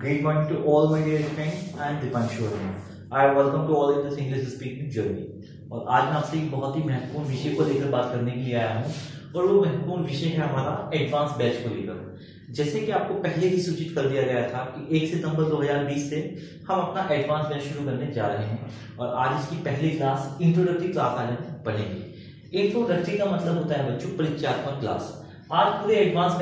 Great morning to all my dear friends. I am Dipanshu Verma. I welcome to all in this English speaking journey. और आज मैं आपसे एक बहुत ही महत्वपूर्ण विषय को लेकर बात करने के लिए आया हूँ और वो महत्वपूर्ण विषय है हमारा एडवांस बैच को लेकर। जैसे कि आपको पहले ही सूचित कर दिया गया था कि 1 सितंबर 2020 से हम अपना एडवांस बैच शुरू करने जा रहे हैं और आज इसकी पहली क्लास इंट्रोडक्टरी क्लास आज हम पढ़ेंगे। इंट्रोडक्टरी का मतलब होता है बच्चों परिचयात्मक क्लास। आज पूरे एडवांस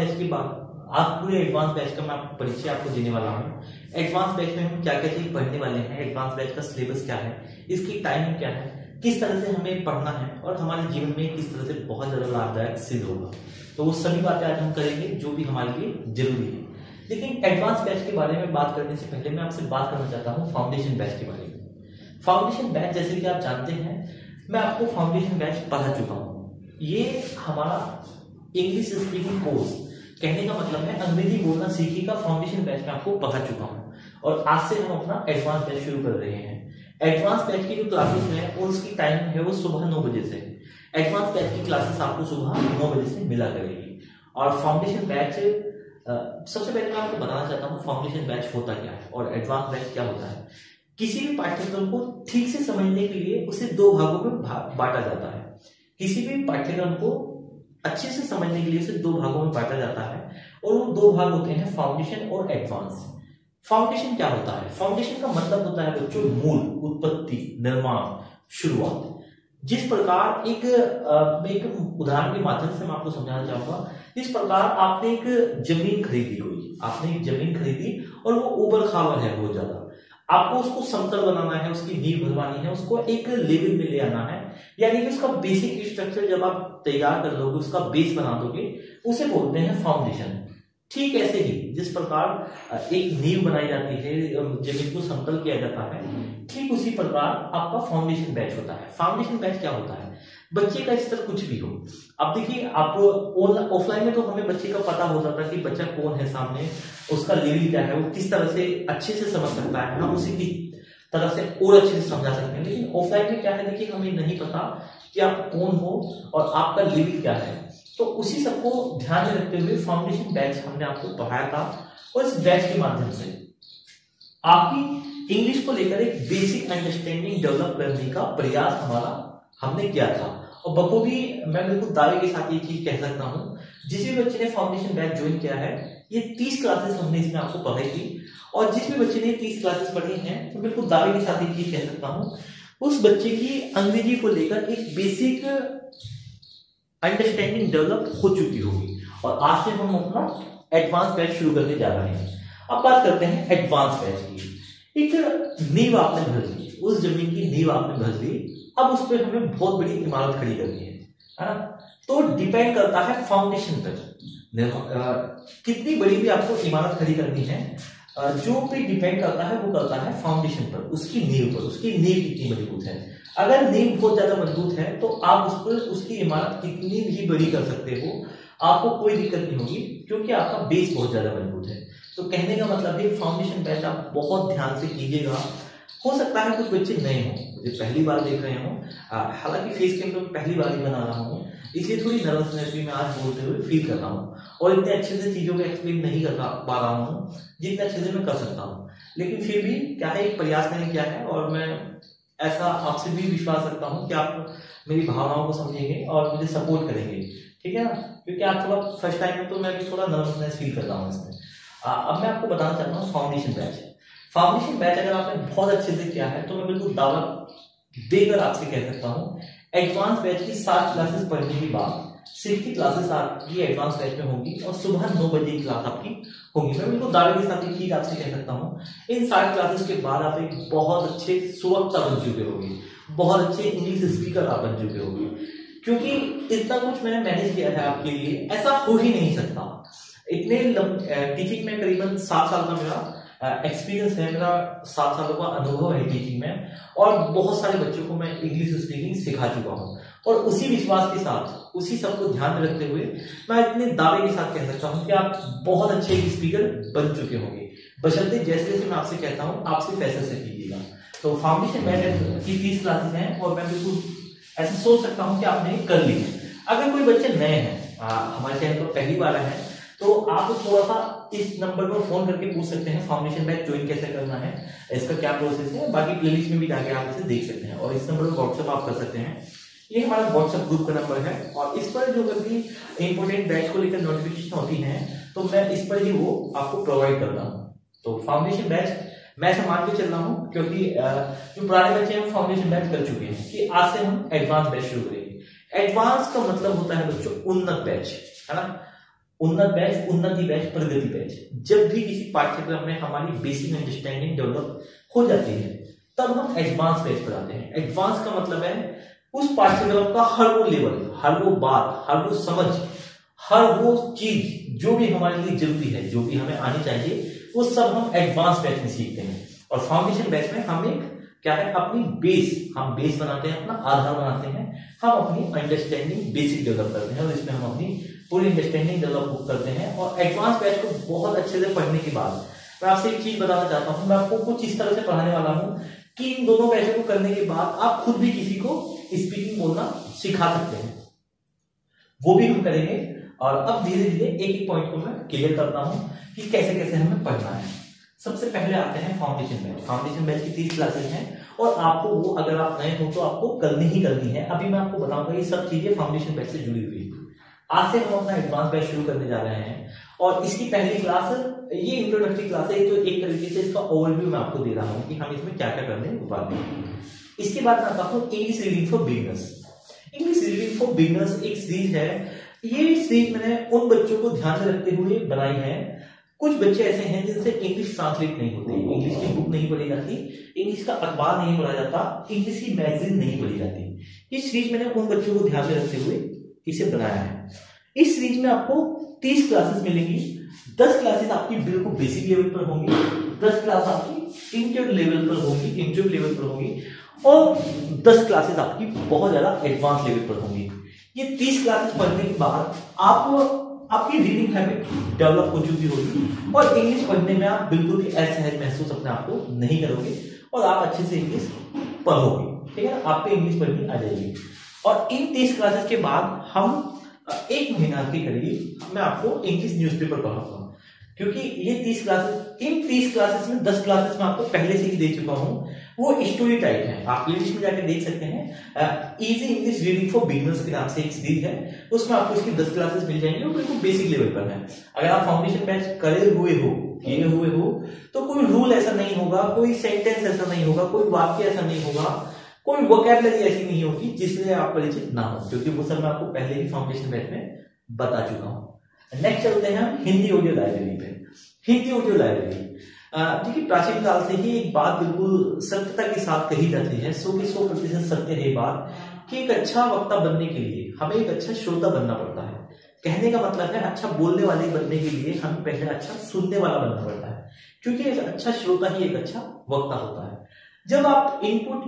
बैच का मैं आपको परिचय आपको देने वाला हूँ। एडवांस बैच में हम क्या क्या चीज पढ़ने वाले हैं, एडवांस बैच का सिलेबस क्या है, इसकी टाइमिंग क्या है, किस तरह से हमें पढ़ना है और हमारे जीवन में किस तरह से बहुत ज्यादा लाभदायक सिद्ध होगा। तो वो सभी बातें आज हम करेंगे जो भी हमारे लिए जरूरी है। लेकिन एडवांस बैच के बारे में बात करने से पहले मैं आपसे बात करना चाहता हूँ फाउंडेशन बैच के बारे में। फाउंडेशन बैच जैसे कि आप जानते हैं, मैं आपको फाउंडेशन बैच पढ़ा चुका हूँ। ये हमारा इंग्लिश स्पीकिंग कोर्स, कहने का मतलब है अंग्रेजी बोलना सीखिए का फाउंडेशन बैच में आपको पढ़ा चुका हूँ और आज से हम अपना एडवांस बैच शुरू कर रहे हैं। एडवांस बैच की जो क्लासेस है और उसकी टाइमिंग है वो सुबह 9 बजे से। एडवांस बैच की क्लासेस आपको सुबह 9 बजे से मिला करेगी। और फाउंडेशन बैच सबसे पहले मैं आपको बताना चाहता हूँ फाउंडेशन बैच होता क्या है और एडवांस बैच क्या होता है। किसी भी पाठ्यक्रम को ठीक से समझने के लिए उसे 2 भागों में बांटा जाता है। किसी भी पाठ्यक्रम को अच्छे से समझने के लिए उसे 2 भागों में बांटा जाता है और वो 2 भाग होते हैं फाउंडेशन और एडवांस। फाउंडेशन क्या होता है? फाउंडेशन का मतलब होता है बच्चों मूल, उत्पत्ति, निर्माण, शुरुआत। जिस प्रकार एक उदाहरण के माध्यम से मैं आपको समझाना चाहूंगा। जिस प्रकार आपने एक जमीन खरीदी और वो ऊबड़ खाबड़ है बहुत ज्यादा, आपको उसको समतल बनाना है, उसकी नींव भरवानी है, उसको एक लेवल में ले आना है, यानी कि उसका बेसिक स्ट्रक्चर जब आप तैयार कर लोगे, उसका बेस बना दोगे, उसे बोलते हैं फाउंडेशन। ठीक ऐसे ही जिस प्रकार एक नींव बनाई जाती है, जमीन को समतल किया जाता है, ठीक उसी प्रकार आपका फाउंडेशन बैच होता है। फाउंडेशन बैच क्या होता है? बच्चे का स्तर कुछ भी हो। अब देखिए, आपको ऑफलाइन में तो हमें बच्चे का पता हो जाता है कि बच्चा कौन है सामने, उसका लेवल क्या है, वो किस तरह से अच्छे से समझ सकता है, हम उसे किस तरह से और अच्छे से समझा सकते हैं। लेकिन ऑफलाइन में क्या है, देखिए हमें नहीं पता कि आप कौन हो और आपका लेवल क्या है। तो उसी सबको ध्यान में रखते हुए फाउंडेशन बैच हमने आपको पढ़ाया था और इस बैच के माध्यम से आपकी इंग्लिश को लेकर एक बेसिक अंडरस्टैंडिंग डेवलप करने का प्रयास हमने किया था। और बखूबी मैं बिल्कुल दावे के साथ ये चीज कह सकता हूँ, जिस भी बच्चे ने फाउंडेशन बैच ज्वाइन किया है, ये 30 क्लासेस हमने इसमें आपको पढ़ाई थी और जिस भी बच्चे ने 30 क्लासेस पढ़ी हैं, तो बिल्कुल दावे के साथ ये चीज कह सकता हूँ, उस बच्चे की अंग्रेजी को लेकर एक बेसिक अंडरस्टैंडिंग डेवलप हो चुकी होगी। और आज से हम अपना एडवांस बैच शुरू करने जा रहे हैं। अब बात करते हैं एडवांस बैच की। एक नींव आपने भर ली, उस जमीन की नींव आपने भर ली, अब उस पर हमें बहुत बड़ी इमारत खड़ी करनी है ना। तो डिपेंड करता है फाउंडेशन पर, कितनी बड़ी भी आपको इमारत खड़ी करनी है, जो पे डिपेंड करता है वो करता है फाउंडेशन पर, उसकी नींव पर, उसकी नींव कितनी मजबूत है। अगर नींव बहुत ज्यादा मजबूत है तो आप उस पर उसकी इमारत कितनी भी बड़ी कर सकते हो, आपको कोई दिक्कत नहीं होगी, क्योंकि आपका बेस बहुत ज्यादा मजबूत है। तो कहने का मतलब है फाउंडेशन बैच आप बहुत ध्यान से कीजिएगा। हो सकता है कुछ बच्चे नए हों, मुझे पहली बार देख रहे हों, हालांकि फेस कैम में पहली बार ही बना रहा हूँ, इसलिए थोड़ी नर्वसनेस भी मैं आज बोलते हुए फील कर रहा हूँ और इतने अच्छे से चीजों को एक्सप्लेन नहीं कर पा रहा हूँ जितने अच्छे से मैं कर सकता हूँ। लेकिन फिर भी क्या है, एक प्रयास मैंने किया है और मैं ऐसा आपसे भी विश्वास रखता हूँ कि आप मेरी भावनाओं को समझेंगे और मुझे सपोर्ट करेंगे, ठीक है ना। क्योंकि आप थोड़ा फर्स्ट टाइम में तो मैं भी थोड़ा नर्वसनेस फील कर रहा हूँ इसमें। अब मैं आपको बताना चाहता हूँ फाउंडेशन बैच। फाउंडेशन बैच अगर आपने बहुत अच्छे से किया है तो मैं बिल्कुल दावा देकर आपसे कह सकता हूँ, एडवांस बैच की 7 क्लासेस पढ़ने के बाद 60 क्लासेस आपकी एडवांस बैच में होंगी और सुबह 9 बजे की क्लास आपकी होगी। मैं बिल्कुल दावे के साथ एक चीज आपसे कह सकता हूँ, इन 60 क्लासेस के बाद आप एक बहुत अच्छे सुवक्ता बन चुके होंगे, बहुत अच्छे इंग्लिश स्पीकर आप बन चुके होंगे, क्योंकि इतना कुछ मैंने मैनेज किया है आपके लिए, ऐसा हो ही नहीं सकता। इतने टीचिंग में करीबन 7 साल का मेरा एक्सपीरियंस है, मेरा 7 सालों का अनुभव है टीचिंग में और बहुत सारे बच्चों को मैं इंग्लिश स्पीकिंग सिखा चुका हूँ। और उसी विश्वास के साथ, उसी सबको ध्यान में रखते हुए मैं इतने दावे के साथ कह सकता हूँ कि आप बहुत अच्छे स्पीकर बन चुके होंगे, बशर्ते जैसे जैसे मैं आपसे कहता हूँ आप सिर्फ ऐसे से कीजिएगा। तो फाउंडेशन बैच की 30 क्लासेस हैं और मैं बिल्कुल ऐसे सोच सकता हूँ कि आपने कर ली है। अगर कोई बच्चे नए हैं, हमारे चैनल पर पहली बार आए हैं, तो आप थोड़ा सा आप इस नंबर पर फोन करके पूछ सकते हैं फाउंडेशन बैच ज्वाइन कैसे करना है, इसका क्या प्रोसेस है। बाकी प्लेलिस्ट में भी जाके आप इसे देख सकते हैं और इस नंबर पर व्हाट्सएप आप कर सकते हैं। ये हमारा व्हाट्सएप ग्रुप का नंबर है और इस पर जो कभी इंपोर्टेंट बैच को लेकर नोटिफिकेशन होती है तो मैं इस पर ही वो आपको प्रोवाइड करता हूँ। तो फाउंडेशन बैच मैं ऐसा मान के चल रहा हूँ क्योंकि जो पुराने बच्चे हैं फाउंडेशन बैच कर चुके हैं कि आज से हम एडवांस बैच शुरू करेंगे। एडवांस का मतलब होता है बच्चों उन्नत बैच, है ना। उन्नत बैच, उन्नति बैच, प्रगति बैच। जब भी किसी पाठ्यक्रम में हमारी बेसिक अंडरस्टैंडिंग डेवलप हो जाती है तब हम एडवांस बैच पढ़ाते हैं। एडवांस का मतलब है उस पाठ्यक्रम का हर वो लेवल, हर वो बात, हर वो समझ, हर वो चीज जो भी हमारे लिए जरूरी है, जो भी हमें आनी चाहिए, वो सब हम एडवांस बैच में सीखते हैं। और फाउंडेशन बैच में हम एक क्या है अपनी हम बेस बनाते हैं, अपना आधार बनाते हैं, हम अपनी अंडरस्टैंडिंग बेसिक डेवलप करते हैं और इसमें हम अपनी पूरी अंडरस्टैंडिंग डेवलप करते हैं। और एडवांस बैच को बहुत अच्छे से पढ़ने के बाद मैं आपसे एक चीज बताना चाहता हूं, मैं आपको कुछ इस तरह से पढ़ाने वाला हूं कि इन दोनों बैचों को करने के बाद आप खुद भी किसी को स्पीकिंग बोलना सिखा सकते हैं, वो भी हम करेंगे। और अब धीरे धीरे एक एक पॉइंट को मैं क्लियर करता हूं कि कैसे कैसे हमें पढ़ना है। सबसे पहले आते हैं फाउंडेशन बैच। फाउंडेशन बैच की 30 क्लासेस हैं और आपको वो अगर आप नए हो तो आपको करनी ही करनी है। अभी मैं आपको बताऊंगा ये सब चीजें फाउंडेशन बैच से जुड़ी हुई है। आज से हम अपना एडवांस बैच शुरू करने जा रहे हैं और इसकी पहली क्लास ये इंट्रोडक्टरी क्लास है, तो एक तरीके से इसका ओवरव्यू मैं आपको दे रहा हूँ कि हम इसमें क्या क्या करने वाले हैं। इसके बाद मैं आता हूँ English reading for beginners. English reading for beginners एक सीरीज है। ये सीरीज मैंने उन बच्चों को ध्यान में रखते हुए बनाई है। कुछ बच्चे ऐसे हैं जिनसे इंग्लिश ट्रांसलेट नहीं होती, इंग्लिश की बुक नहीं पढ़ी जाती, इंग्लिश का अखबार नहीं पढ़ा जाता, इंग्लिश की मैगजीन नहीं पढ़ी जाती। ये सीरीज मैंने उन बच्चों को ध्यान में रखते हुए इसे बनाया है। इस सीरीज में आपको 30 क्लासेस मिलेंगी। 10 क्लासेस आपकी बिल्कुल बेसिक लेवल पर होंगी, 10 क्लास आपकी इंटरमीडिएट लेवल पर होंगी और 10 क्लासेस आपकी बहुत ज्यादा एडवांस लेवल पर होंगी। ये 30 क्लासेस पढ़ने के बाद आपकी रीडिंग हैबिट डेवलप हो चुकी होगी और इंग्लिश पढ़ने में आप बिल्कुल भी असहज महसूस अपने आप को नहीं करोगे और आप अच्छे से इंग्लिश पढ़ोगे, ठीक है। आपको इंग्लिश पढ़नी आ जाएगी। और इन 30 क्लासेस के बाद हम 1 महीना के करीब मैं आपको इंग्लिश न्यूज़पेपर पढ़ाऊंगा, क्योंकि ये 30 क्लासेस में 10 क्लासेस में आपको पहले से ही दे चुका हूं। वो स्टोरी टाइप है, आप प्लेलिस्ट में जाकर देख सकते हैं। Easy English reading for beginners के नाम से एक सीरीज है, उसमें आपको इसकी 10 क्लासेस मिल जाएंगे और बिल्कुल बेसिक लेवल पर है। अगर आप फाउंडेशन बैच किए हुए हो तो कोई रूल ऐसा नहीं होगा, कोई सेंटेंस ऐसा नहीं होगा, कोई वाक्य ऐसा नहीं होगा, कोई वोकैबुलरी ऐसी नहीं होगी जिससे आप परिचित ना हो, क्योंकि वो सब मैं आपको पहले ही फाउंडेशन बैच में बता चुका हूं। नेक्स्ट चलते हैं हम हिंदी ऑडियो लाइब्रेरी पे। हिंदी ऑडियो लाइब्रेरी देखिए, प्राचीन काल से ही एक बात बिल्कुल सत्यता के साथ कही जाती है, 100% सत्य है बात कि एक अच्छा वक्ता बनने के लिए हमें एक अच्छा श्रोता बनना पड़ता है। कहने का मतलब है अच्छा बोलने वाले बनने के लिए हमें पहले अच्छा सुनने वाला बनना पड़ता है, क्योंकि एक अच्छा श्रोता ही एक अच्छा वक्ता होता है। जब आप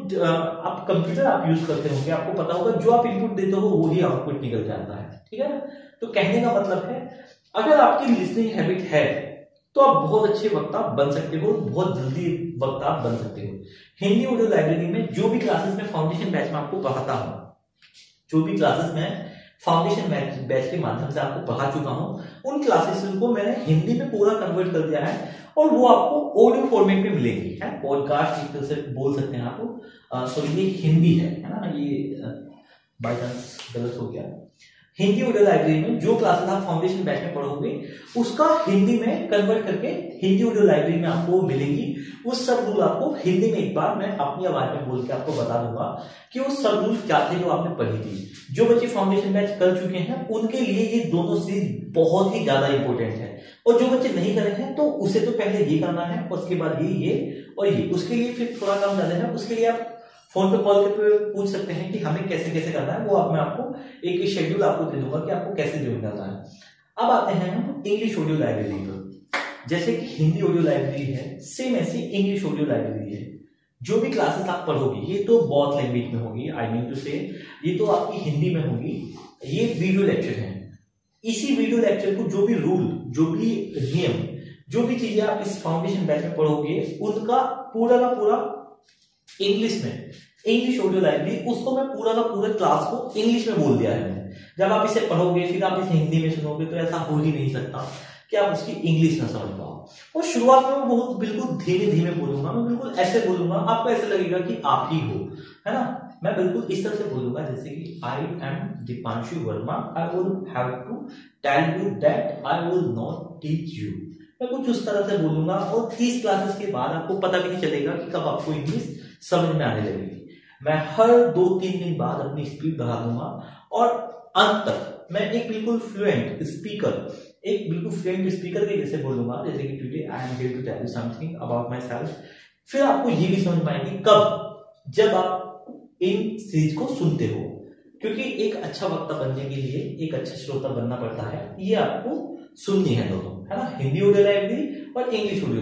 कंप्यूटर आप यूज करते होंगे, आपको पता होगा जो आप इनपुट देते हो वही आउटपुट निकल जाता है, ठीक है ना। तो कहने का मतलब है अगर आपकी लिसनिंग हैबिट है तो आप बहुत अच्छे वक्ता बन सकते हो, बहुत जल्दी वक्ता बन सकते हो। हिंदी ऑडियो लाइब्रेरी में जो भी क्लासेस में फाउंडेशन बैच में आपको पढ़ाता हूं, जो भी क्लासेस में फाउंडेशन बैच के माध्यम से आपको पढ़ा चुका हूं, उन क्लासेस को मैंने हिंदी में पूरा कन्वर्ट कर दिया है और वो आपको ऑडियो फॉर्मेट में मिलेंगी, है पॉडकास्ट एक तरह से बोल सकते हैं आपको। तो ये हिंदी है ना, ये बाय चांस गलत हो गया। हिंदी ऑडियो लाइब्रेरी में जो क्लासेस आप फाउंडेशन बैच में पढ़ोगे उसका हिंदी में कन्वर्ट करके हिंदी ऑडियो लाइब्रेरी में आपको मिलेंगी। वो सब रूल आपको हिंदी में एक बार मैं अपनी आवाज में बोल के आपको बता दूंगा कि वो सब रूल क्या थे जो आपने पढ़ी थी। जो बच्चे फाउंडेशन बैच कर चुके हैं उनके लिए ये दोनों सीरीज बहुत ही ज्यादा इंपॉर्टेंट है, और जो बच्चे नहीं करे हैं तो उसे तो पहले ये करना है, उसके बाद ये और ये, उसके लिए फिर थोड़ा काम ज्यादा है। उसके लिए आप फोन पे कॉल करके पूछ सकते हैं कि हमें कैसे कैसे करना है, वो आप मैं आपको एक शेड्यूल आपको दे दूंगा कि आपको कैसे ज्वाइन करना है। अब आते हैं हम इंग्लिश ऑडियो लाइब्रेरी पर। जैसे कि हिंदी ऑडियो लाइब्रेरी है, सेम ऐसी इंग्लिश ऑडियो लाइब्रेरी है। जो भी क्लासेस आप पढ़ोगे ये तो बहुत लैंग्वेज में होगी, आई मीन टू से ये तो आपकी हिंदी में होगी। ये वीडियो लेक्चर है। इसी वीडियो लेक्चर को जो भी रूल, जो भी नियम, जो भी चीजें आप इस फाउंडेशन बैच में पढ़ोगे उनका पूरा का पूरा इंग्लिश में, इंग्लिश ऑडियो लाइब्रेरी, उसको मैं पूरा का पूरा क्लास को इंग्लिश में बोल दिया है मैंने। जब आप इसे पढ़ोगे फिर आप इसे हिंदी में सुनोगे तो ऐसा हो ही नहीं सकता, कि आप उसकी इंग्लिश ना समझ पाओ। और शुरुआत में मैं बहुत बिल्कुल धीमे धीमे बोलूंगा, मैं बिल्कुल ऐसे बोलूंगा, आपको ऐसे लगेगा कि आप ही हो, है ना। मैं बिल्कुल इस तरह से बोलूंगा जैसे कि I am Deepanshu Verma, I will have to tell you that I will not teach you. मैं कुछ उस तरह से बोलूंगा और 30 क्लासेस के बाद आपको पता भी नहीं चलेगा कि कब आपको इंग्लिश समझ में आने लगेगी। मैं हर 2-3 दिन बाद अपनी स्पीड बढ़ा दूंगा और अंत तक मैं एक बिल्कुल फ्लुएंट स्पीकर के जैसे बोलूंगा, जैसे कि today I am going to tell you something about my self. फिर आपको ये भी समझ में आएगी कब, जब आप इन चीज को सुनते हो, क्योंकि एक अच्छा वक्ता बनने के लिए एक अच्छा श्रोता बनना पड़ता है। ये आपको सुननी है दोनों, है ना, हिंदी ऑडियो लाइब्रेरी और इंग्लिश ऑडियो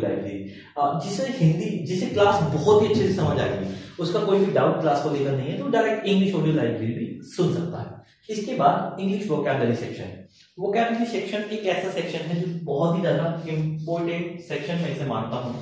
लाइब्रेरी। जिसे क्लास बहुत ही अच्छे से समझ आएगी, उसका कोई भी डाउट क्लास को लेकर नहीं है, तो डायरेक्ट इंग्लिश ऑडियो लाइब्रेरी भी सुन सकता है। इसके बाद English vocabulary section. Vocabulary section एक ऐसा सेक्शन है जो बहुत ही ज्यादा इंपॉर्टेंट सेक्शन में इसे मानता हूं,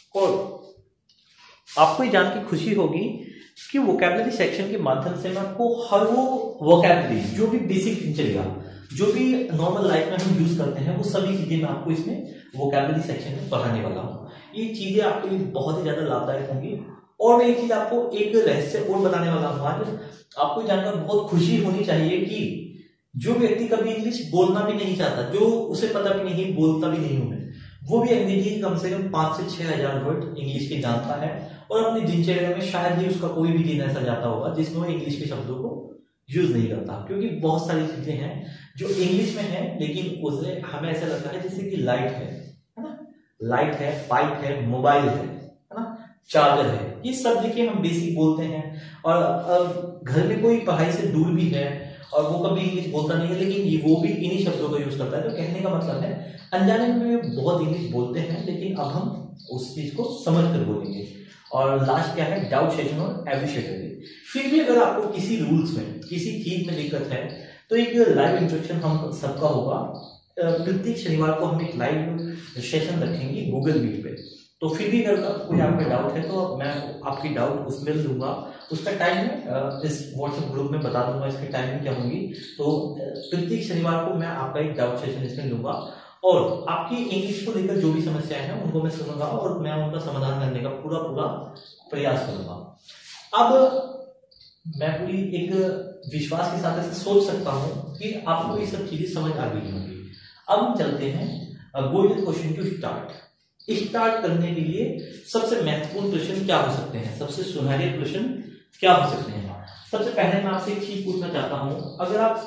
और आपको ये जान के खुशी होगी कि वोकैबुलरी सेक्शन के माध्यम से मैं आपको हर वो वोकैबुलरी जो भी बेसिक दिनचर्या, जो भी नॉर्मल लाइफ में हम यूज करते हैं, वो सभी चीजें मैं आपको इसमें वोकैबुलरी सेक्शन में पढ़ाने वाला हूँ। ये चीजें आपके लिए बहुत ही ज्यादा लाभदायक होंगी। और मैं एक चीज आपको एक रहस्य और बताने वाला हूँ आज। आपको जानकर बहुत खुशी होनी चाहिए कि जो व्यक्ति कभी इंग्लिश बोलना भी नहीं चाहता, जो उसे पता भी नहीं, बोलता भी नहीं हूं मैं, वो भी अंग्रेजी कम से कम 5 से 6 हजार वर्ड इंग्लिश के जानता है, और अपनी दिनचर्या में शायद ही उसका कोई भी दिन ऐसा जाता होगा जिसमें वो इंग्लिश के शब्दों को यूज नहीं करता। क्योंकि बहुत सारी चीजें हैं जो इंग्लिश में है, लेकिन उसे हमें ऐसा लगता है जैसे कि लाइट है ना, लाइट है, पाइप है, मोबाइल है ना, चार्जर है, ये सब देखिए हम बेसिक बोलते हैं। और घर में कोई पढ़ाई से दूर भी है और वो कभी इंग्लिश बोलता नहीं है, लेकिन वो भी इन्हीं शब्दों का यूज करता है। तो कहने का मतलब है अनजाने में भी बहुत इंग्लिश बोलते हैं, लेकिन अब हम उस चीज को समझ कर बोलेंगे। और लास्ट क्या है, डाउट सेशन और एविशेटरी। फिर भी अगर आपको किसी रूल्स में, किसी चीज में दिक्कत है, तो एक लाइव इंस्ट्रक्शन हम सबका होगा। प्रत्येक शनिवार को हम एक लाइव सेशन रखेंगे गूगल मीट पे। तो फिर भी अगर कोई आपका डाउट है तो मैं आपकी डाउट उसमें दूंगा। उसका टाइम इस व्हाट्सएप ग्रुप में बता दूंगा, इसकी टाइमिंग क्या होगी। तो प्रत्येक शनिवार को मैं आपका एक डाउट सेशन इसमें लूंगा, और आपकी इंग्लिश को लेकर जो भी समस्याएं हैं उनको मैं सुनूंगा और मैं उनका समाधान करने का पूरा प्रयास करूंगा। अब मैं पूरी एक विश्वास के साथ ऐसे सोच सकता हूं कि आपको ये सब चीजें समझ आ गई होंगी। अब हम चलते हैं गोल्डन क्वेश्चन टू स्टार्ट करने के लिए सबसे महत्वपूर्ण प्रश्न क्या हो सकते हैं, सबसे सुनहरे प्रश्न क्या हो सकते हैं। सबसे पहले मैं आपसे एक चीज पूछना चाहता हूं, अगर आप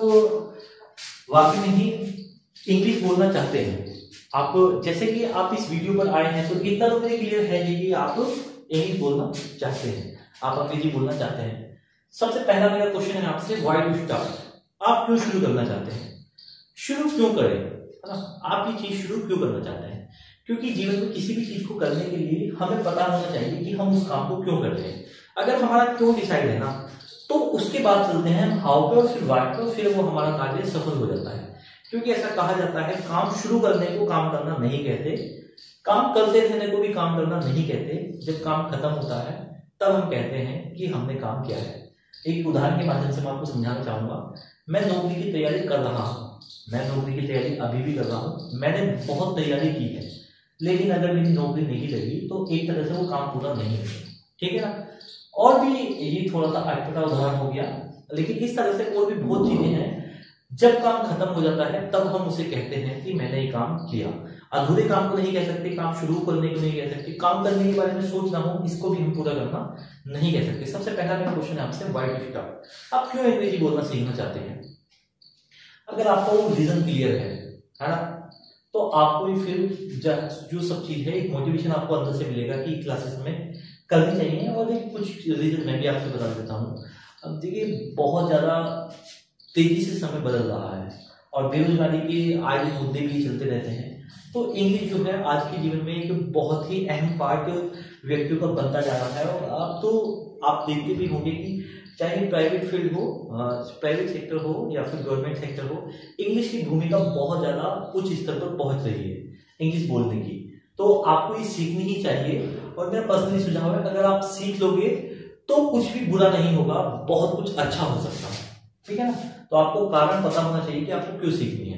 वाकई में ही इंग्लिश बोलना चाहते हैं, आप जैसे कि आप इस वीडियो पर आए हैं, तो इतना तो मुझे क्लियर है कि आप इंग्लिश बोलना चाहते हैं, आप अंग्रेजी बोलना चाहते हैं। सबसे पहला मेरा क्वेश्चन है आपसे, व्हाई टू स्टार्ट। आप क्यों शुरू करना चाहते हैं, शुरू क्यों करें, है ना, आप ये चीज शुरू क्यों करना चाहते हैं। क्योंकि जीवन में किसी भी चीज को करने के लिए हमें पता होना चाहिए कि हम उस काम को क्यों कर रहे हैं। अगर हमारा क्यों डिसाइड है ना, तो उसके बाद चलते हैं हम हाउ पे और फिर व्हाई पे, फिर वो हमारा कार्य सफल हो जाता है। क्योंकि ऐसा कहा जाता है, काम शुरू करने को काम करना नहीं कहते, काम करते रहने को भी काम करना नहीं कहते। जब काम खत्म होता है तब हम कहते हैं कि हमने काम किया है। एक उदाहरण के माध्यम से मैं आपको समझाना चाहूंगा। मैं नौकरी की तैयारी कर रहा हूँ, मैं नौकरी की तैयारी अभी भी कर रहा हूँ, मैंने बहुत तैयारी की है, लेकिन अगर मेरी नौकरी नहीं लगी तो एक तरह से वो काम पूरा नहीं है, ठीक है ना। और भी ये थोड़ा सा अटपटा उदाहरण हो गया, लेकिन इस तरह से और भी बहुत चीजें हैं। जब काम खत्म हो जाता है तब हम उसे कहते हैं कि मैंने ये काम किया। अधूरे काम को नहीं कह सकते, काम शुरू करने को नहीं कह सकते, काम करने के बारे में सोचना हो इसको भी हम पूरा करना नहीं कह सकते। सबसे पहला मेरा क्वेश्चन है आपसे, व्हाई टू स्टार्ट। आप क्यों अंग्रेजी बोलना सीखना चाहते हैं। अगर आपको रीजन क्लियर है ना, तो आपको फिर जो सब चीज है, एक मोटिवेशन आपको अंदर से मिलेगा कि क्लासेस में करनी चाहिए। और एक कुछ रीजन मैं भी आपसे बता देता हूँ। अब देखिए, बहुत ज्यादा तेजी से समय बदल रहा है और बेरोजगारी के आज मुद्दे भी चलते रहते हैं। तो इंग्लिश जो है आज के जीवन में एक बहुत ही अहम पार्ट व्यक्तियों का बनता जा रहा है। और अब तो आप देखते भी होंगे कि चाहे प्राइवेट फील्ड हो, प्राइवेट सेक्टर हो या फिर गवर्नमेंट सेक्टर हो, इंग्लिश की भूमिका बहुत ज्यादा उच्च स्तर पर पहुंच रही है इंग्लिश बोलने की। तो आपको ये सीखनी ही चाहिए। और मेरा पर्सनली सुझाव है, अगर आप सीख लोगे तो कुछ भी बुरा नहीं होगा, बहुत कुछ अच्छा हो सकता है, ठीक है ना। तो आपको कारण पता होना चाहिए कि आपको क्यों सीखनी है।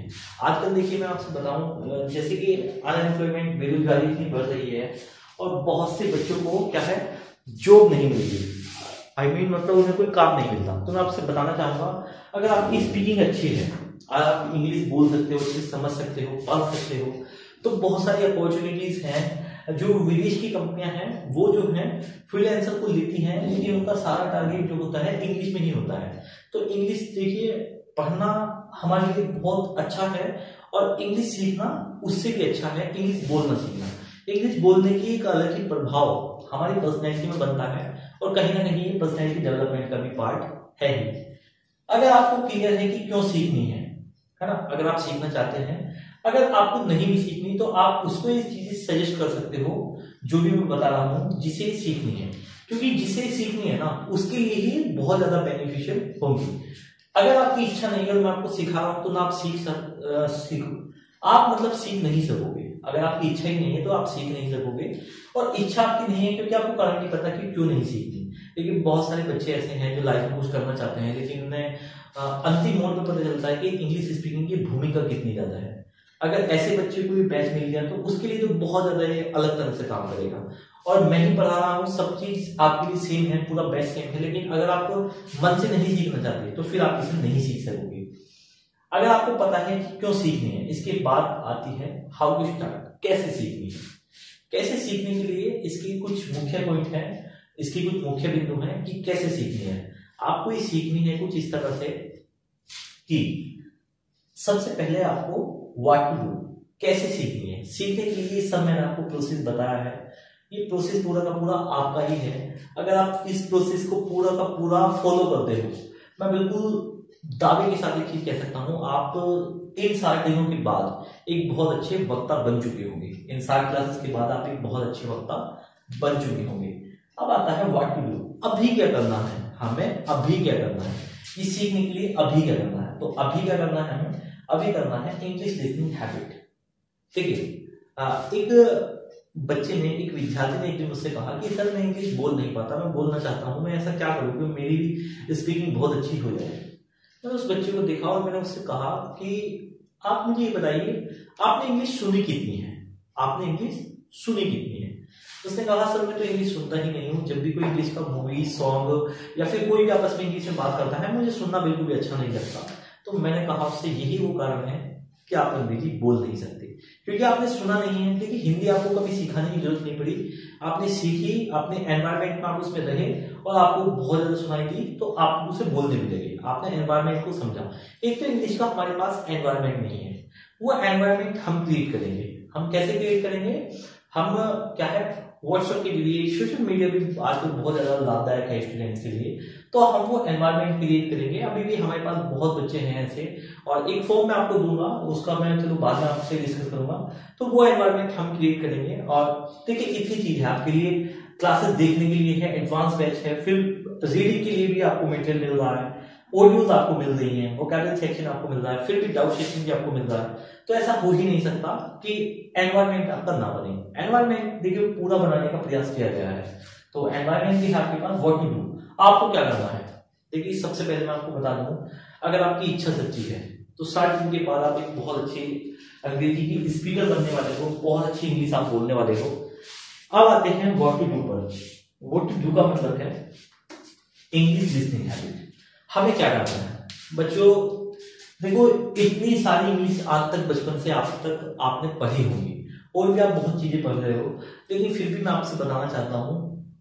हैं। आजकल देखिए मैं आपसे बताऊं, जैसे कि अनएम्प्लॉयमेंट, बेरोजगारी इतनी बढ़ रही है और बहुत से बच्चों को क्या है, जॉब नहीं मिल रही। मतलब उन्हें कोई काम नहीं मिलता। तो मैं आपसे बताना चाहूंगा, अगर आपकी स्पीकिंग अच्छी है, आप इंग्लिश बोल सकते हो, अच्छे से समझ सकते हो, पढ़ सकते हो, तो बहुत सारी अपॉर्चुनिटीज हैं। जो विदेश की कंपनियां हैं वो जो है फ्रीलांसर को लेती हैं, लेकिन उनका सारा टारगेट जो होता है इंग्लिश में ही होता है। तो इंग्लिश देखिए, पढ़ना हमारे लिए बहुत अच्छा है और इंग्लिश सीखना उससे भी अच्छा है इंग्लिश बोलना सीखना। इंग्लिश बोलने की एक अलग ही प्रभाव हमारी पर्सनैलिटी में बनता है और कहीं ना कहीं ये पर्सनैलिटी डेवलपमेंट का भी पार्ट है ही। अगर आपको क्लियर है कि क्यों सीखनी है ना, अगर आप सीखना चाहते हैं, अगर आपको नहीं भी सीखनी तो आप उसको ये चीजें सजेस्ट कर सकते हो जो भी मैं बता रहा हूं, जिसे सीखनी है, क्योंकि जिसे सीखनी है ना उसके लिए ही बहुत ज्यादा बेनिफिशियल होगी। अगर आपकी इच्छा नहीं है और मैं आपको सिखा रहा हूं तो ना आप सीखो, आप मतलब सीख नहीं सकोगे। अगर आपकी इच्छा ही नहीं है तो आप सीख नहीं सकोगे, और इच्छा आपकी नहीं है क्योंकि आपको कारण नहीं पता कि क्यों नहीं सीखनी। लेकिन बहुत सारे बच्चे ऐसे हैं जो लाइफ में कुछ करना चाहते हैं, लेकिन उन्हें अंतिम मोड़ पर पता चलता है कि इंग्लिश स्पीकिंग की भूमिका कितनी ज्यादा है। अगर ऐसे बच्चे को भी बैच मिल गया तो उसके लिए तो बहुत ज्यादा ये अलग तरह से काम करेगा। और मैं ही पढ़ा रहा हूँ, सब चीज आपके लिए सेम है, पूरा बैच सेम है, लेकिन अगर आप मन से नहीं सीखना चाहते तो फिर आप इसे नहीं सीख सकोगे। अगर आपको पता है कि क्यों सीखनी है, इसके बाद आती है हाउ टू स्टार्ट, कैसे सीखनी है। कैसे सीखने के लिए इसकी कुछ मुख्य पॉइंट है, इसकी कुछ मुख्य बिंदु है कि कैसे सीखनी है। आपको ये सीखनी है कुछ इस तरह से कि सबसे पहले आपको व्हाट टू डू, कैसे सीखनी है। सीखने के लिए सब मैंने आपको प्रोसेस बताया है, ये प्रोसेस पूरा का पूरा आपका ही है। अगर आप इस प्रोसेस को पूरा का पूरा फॉलो करते हो, मैं बिल्कुल दावे के साथ एक चीज कह सकता हूं, आप इन 60 दिनों के बाद एक बहुत अच्छे वक्ता बन चुके होंगे। इन 60 क्लासेस के बाद आप एक बहुत अच्छे वक्ता बन चुके होंगे। अब आता है व्हाट टू डू, अभी क्या करना है हमें, अभी क्या करना है, ये सीखने के लिए अभी क्या करना है। तो अभी क्या करना है हमें, अभी करना है इंग्लिश लिसनिंग हैबिट। ठीक है, एक बच्चे ने, एक विद्यार्थी ने एक दिन मुझसे कहा कि सर मैं इंग्लिश बोल नहीं पाता, मैं बोलना चाहता हूं, मैं ऐसा क्या करूं कि मेरी भी स्पीकिंग बहुत अच्छी हो जाए। मैंने उस बच्चे को देखा और मैंने उससे कहा कि आप मुझे ये बताइए, आपने इंग्लिश सुनी कितनी है, आपने इंग्लिश सुनी कितनी है। उसने कहा सर मैं तो इंग्लिश सुनता ही नहीं हूँ, जब भी कोई इंग्लिश का मूवी, सॉन्ग या फिर कोई भी आपस में इंग्लिश में बात करता है मुझे सुनना बिल्कुल भी अच्छा नहीं लगता। तो मैंने कहा उससे यही वो कारण है कि आप अंग्रेजी बोल नहीं सकते, क्योंकि आपने सुना नहीं है। देखिए हिंदी आपको कभी सिखाने की जरूरत नहीं पड़ी, आपने सीखी, अपने एनवायरमेंट में आप उसमें रहे और आपको बहुत ज्यादा सुनाई दी तो आप उसे बोलने भी लगे, आपने एनवायरमेंट को समझा। एक तो इंग्लिश का हमारे पास एनवायरमेंट नहीं है, वो एनवायरमेंट हम क्रिएट करेंगे। हम कैसे क्रिएट करेंगे, हम क्या है, व्हाट्सएप के लिए, सोशल मीडिया भी आजकल बहुत ज्यादा लाभदायक है स्टूडेंट्स के लिए, तो हम वो एनवायरमेंट क्रिएट करेंगे। अभी भी हमारे पास बहुत बच्चे हैं ऐसे, और एक फॉर्म मैं आपको दूंगा, उसका मैं चलो बाद में आपसे डिस्कस करूंगा। तो वो एनवायरमेंट हम क्रिएट करेंगे। और देखिए इतनी चीज है आपके लिए, क्लासेस देखने के लिए है, एडवांस बैच है, फिर रीडिंग के लिए भी आपको मटेरियल मिल रहा है, ऑडियोज आपको मिल रही है, वोकैबुलरी सेक्शन आपको मिल रहा है, फिर भी डाउट सेक्शन भी आपको मिल रहा है। तो ऐसा हो ही नहीं सकता कि एनवायरमेंट आपका ना बने। एनवायरमेंट देखिए पूरा बनाने का प्रयास किया गया है, तो एनवायरमेंट भी है आपके पास। व्हाट टू डू, आपको क्या करना है। देखिए सबसे पहले मैं आपको बता दूं, अगर आपकी इच्छा सच्ची है तो 60 दिन के बाद आप एक बहुत अच्छी अंग्रेजी की स्पीकर बनने वाले हो, बहुत अच्छी इंग्लिश आप बोलने वाले हो। अब आते हैं व्हाट टू डू पर। व्हाट टू डू का मतलब है इंग्लिश लिसनिंग हैबिट। हमें क्या करना है बच्चों, देखो इतनी सारी इंग्लिश आज तक बचपन से आप तक आपने पढ़ी होंगी और भी आप बहुत चीजें पढ़ रहे हो, लेकिन फिर भी मैं आपसे बताना चाहता हूं,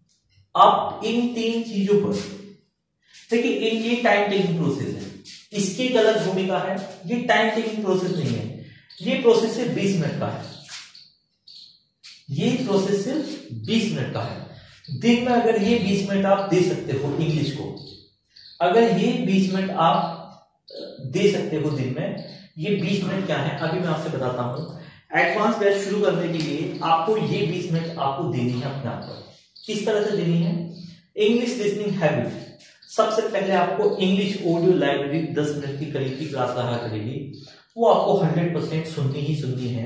आप इन 3 चीजों पर देखिए, ये टाइम टेकिंग प्रोसेस है, इसकी एक अलग भूमिका है। ये टाइम टेकिंग प्रोसेस नहीं है, ये प्रोसेस सिर्फ 20 मिनट का है, ये प्रोसेस सिर्फ 20 मिनट का है। दिन में अगर ये 20 मिनट आप दे सकते हो इंग्लिश को, अगर ये 20 मिनट आप दे सकते हो दिन में, ये 20 मिनट क्या है अभी मैं आपसे बताता हूं। एडवांस बैच शुरू करने के लिए आपको ये 20 मिनट आपको देनी है अपने आप को। किस तरह से देनी है, इंग्लिश लिसनिंग हैबिट। सबसे पहले आपको इंग्लिश ऑडियो लाइब्रेरी 10 मिनट की करीब की क्लास रहा करेगी, वो आपको 100% सुननी ही सुननी है।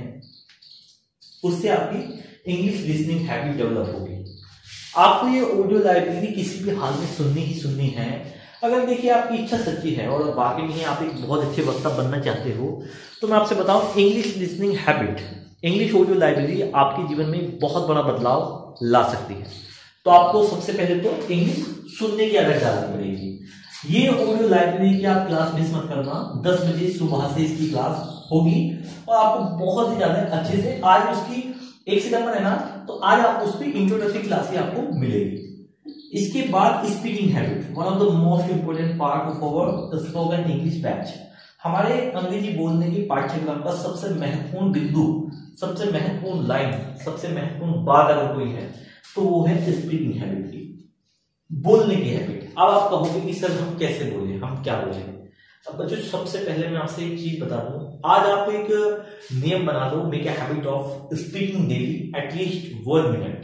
उससे आपकी इंग्लिश लिसनिंग हैबिट डेवलप होगी। आपको ये ऑडियो लाइब्रेरी किसी भी हाल में सुननी ही सुननी है। अगर देखिए आपकी इच्छा सच्ची है और वाकई में आप एक बहुत अच्छे वक्ता बनना चाहते हो, तो मैं आपसे बताऊं English listening habit, English audio library आपके जीवन में बहुत बड़ा बदलाव ला सकती है। तो आपको सबसे पहले तो इंग्लिश सुनने की आदत डालनी पड़ेगी। ये ऑडियो लाइब्रेरी की आप क्लास मिस मत करना, 10 बजे सुबह से इसकी क्लास होगी और आपको बहुत ही ज्यादा अच्छे से आज उसकी 1 सितंबर है ना, तो आज आपको उसकी इंट्रोडक्टरी क्लास ही आपको मिलेगी। इसके बाद speaking habit, one of the most important part of our spoken English batch. हमारे अंग्रेजी बोलने की पाठ्यक्रम का सबसे महत्वपूर्ण बिंदु, सबसे महत्वपूर्ण लाइन, सबसे महत्वपूर्ण बात अगर कोई है तो वो है स्पीकिंग हैबिट की, बोलने की हैबिट। अब आप कहोगे कि सर हम कैसे बोले, हम क्या बोले। अब बच्चों सबसे पहले मैं आपसे एक चीज बता दूं, आज आप एक नियम बना दो, make a habit of speaking daily at least 1 minute.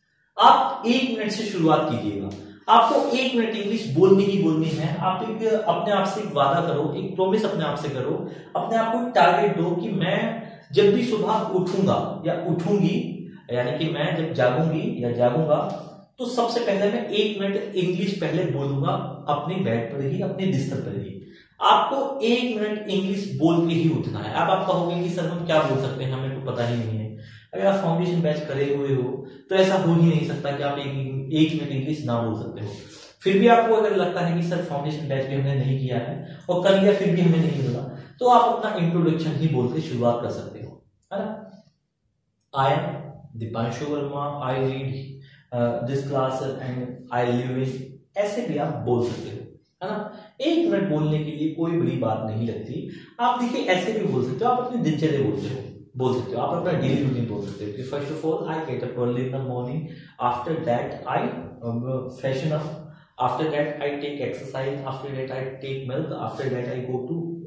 आप 1 मिनट से शुरुआत कीजिएगा। आपको 1 मिनट इंग्लिश बोलनी ही बोलनी है। आप एक अपने आप से एक वादा करो, एक प्रॉमिस अपने आप से करो, अपने आप को एक टारगेट दो कि मैं जब भी सुबह उठूंगा या उठूंगी, यानी कि मैं जब जागूंगी या जागूंगा, तो सबसे पहले मैं 1 मिनट इंग्लिश पहले बोलूंगा अपने बेड पर ही, अपने बिस्तर पर ही। आपको 1 मिनट इंग्लिश बोल के ही उठना है। अब आप कहोगे कि सर हम क्या बोल सकते हैं, हमें तो पता ही नहीं है। अगर आप फाउंडेशन बैच करे हुए हो तो ऐसा हो ही नहीं सकता कि आप एक मिनट इंग्लिश ना बोल सकते हो। फिर भी आपको अगर लगता है कि सर फाउंडेशन बैच भी हमने नहीं किया है और कर लिया फिर भी हमें नहीं मिला, तो आप अपना इंट्रोडक्शन ही बोल के शुरुआत कर सकते हो, है ना। I am Deepanshu Verma, I read this class and I live in, ऐसे भी आप बोल सकते हो, है ना। 1 मिनट बोलने के लिए कोई बड़ी बात नहीं लगती। आप देखिए ऐसे भी बोल सकते हो, आप अपनी दिनचर्या बोल सकते हो, आप अपना डेली रूटीन बोल सकते हो कि first of all I get up early in the morning, after that I freshen up, after that I take exercise, after that I take milk, after that I go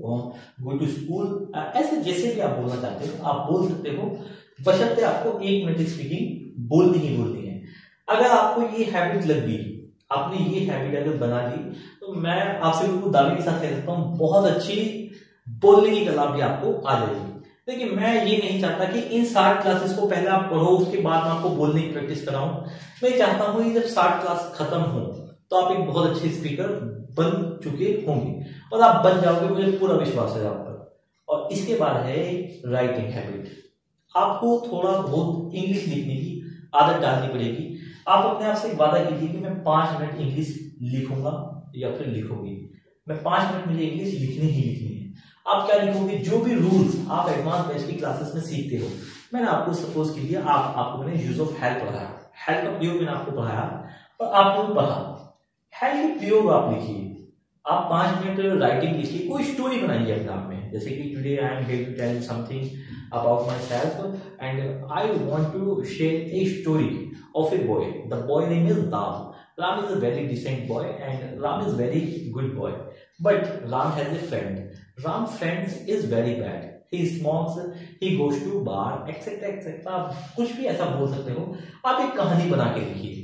to school. ऐसे जैसे भी आप बोलना चाहते हो आप बोल सकते हो, बशर्ते आपको 1 मिनट स्पीकिंग बोलनी ही बोलनी है। अगर आपको ये हैबिट लग गई, आपने ये हैबिट अगर बना ली, तो मैं आपसे बिल्कुल दावे के साथ कह सकता हूँ बहुत अच्छी बोलने की कला भी आपको आ जाएगी। देखिए मैं ये नहीं चाहता कि इन 60 क्लासेस को पहले आप पढ़ो उसके बाद मैं आपको बोलने की प्रैक्टिस कराऊं। मैं चाहता हूं कि जब 60 क्लास खत्म हो तो आप एक बहुत अच्छे स्पीकर बन चुके होंगे और आप बन जाओगे, मुझे पूरा विश्वास है आप पर। और इसके बाद है राइटिंग हैबिट। आपको थोड़ा बहुत इंग्लिश लिखने की आदत डालनी पड़ेगी। आप अपने आप से एक वादा कीजिए कि मैं 5 मिनट इंग्लिश लिखूंगा या फिर लिखूंगी। मैं 5 मिनट मुझे इंग्लिश लिखनी ही लिखनी है। आप क्या लिखोगे, जो भी रूल्स आप एडवांस बैच की क्लासेस में सीखते हो। मैंने आपको सपोज के लिए आपको मैंने यूज ऑफ हेल्प पढ़ाया, हेल्प का प्रयोग मैंने आपको पढ़ाया और आपने पढ़ा। हेल्प का प्रयोग आप लिखिए, आप 5 मिनट राइटिंग लिखिए, कोई स्टोरी बनाइए अपने आप में। जैसे कि today I am going to tell something about my self and I want to share a story of a boy. The boy name is Ram. Ram is a very decent boy and Ram is very good boy. But Ram has a friend. Ram's friend is very bad. He smokes, he goes to bar, etc. etc. आप कुछ भी ऐसा बोल सकते हो। आप एक कहानी बना के लिखिए।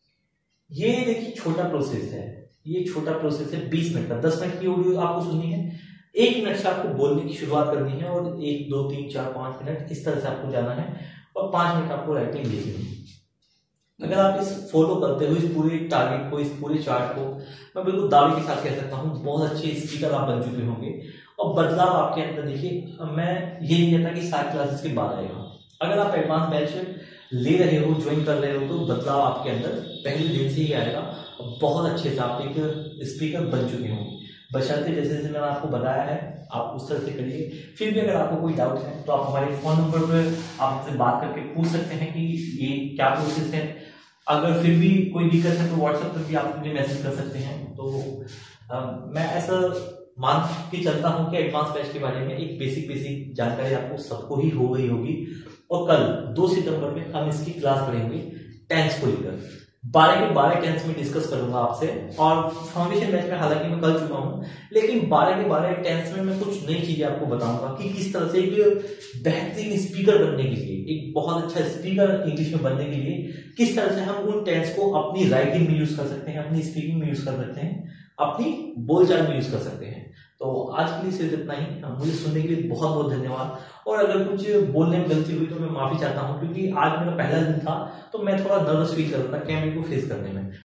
ये देखिए छोटा प्रोसेस है, ये छोटा प्रोसेस है 20 मिनट का। 10 मिनट की ऑडियो आपको सुननी है, 1 मिनट से आपको बोलने की शुरुआत करनी है और 1 2 3 4 5 मिनट इस तरह से आपको जाना है और 5 मिनट आपको राइटिंग लिखनी है। अगर आप इस फॉलो करते हो, इस पूरे टारगेट को, इस पूरे चार्ट को, मैं बिल्कुल दावे के साथ कह सकता हूँ बहुत अच्छे स्पीकर आप बन चुके होंगे और बदलाव आपके अंदर देखिए। मैं ये नहीं कहता कि 60 क्लासेस के बाद आएगा। अगर आप एडवांस बैच ले रहे हो, ज्वाइन कर रहे हो, तो बदलाव आपके अंदर पहले दिन से ही आएगा और बहुत अच्छे से आप एक स्पीकर बन चुके होंगे। बशर्ते जैसे जैसे मैंने आपको बताया है आप उस तरह से करिए। फिर भी अगर आपको कोई डाउट है तो आप हमारे फोन नंबर पर आप मुझसे बात करके पूछ सकते हैं कि ये क्या प्रोसेस है। अगर फिर भी कोई दिक्कत है तो व्हाट्सएप पर भी आप मुझे मैसेज कर सकते हैं। तो मैं ऐसा मान के चलता हूं कि एडवांस बैच के बारे में एक बेसिक जानकारी आपको सबको ही हो गई होगी। और कल 2 सितंबर में हम इसकी क्लास पढ़ेंगे टेंस को लेकर। 12 के 12 टेंस में डिस्कस करूंगा आपसे। और फाउंडेशन बैच में हालांकि मैं कर चुका हूं, लेकिन 12 के 12 टेंस में मैं कुछ नई चीजें आपको बताऊंगा कि किस तरह से एक बेहतरीन स्पीकर बनने के लिए, एक बहुत अच्छा स्पीकर इंग्लिश में बनने के लिए किस तरह से हम उन टेंस को अपनी राइटिंग में यूज कर सकते हैं, अपनी स्पीकिंग में यूज कर सकते हैं, अपनी बोलचाल में यूज कर सकते हैं। तो आज के लिए सिर्फ इतना ही। मुझे सुनने के लिए बहुत बहुत धन्यवाद। और अगर कुछ बोलने में गलती हुई तो मैं माफी चाहता हूं, क्योंकि आज मेरा पहला दिन था तो मैं थोड़ा नर्वस फील कर रहा था कैमरे को फेस करने में।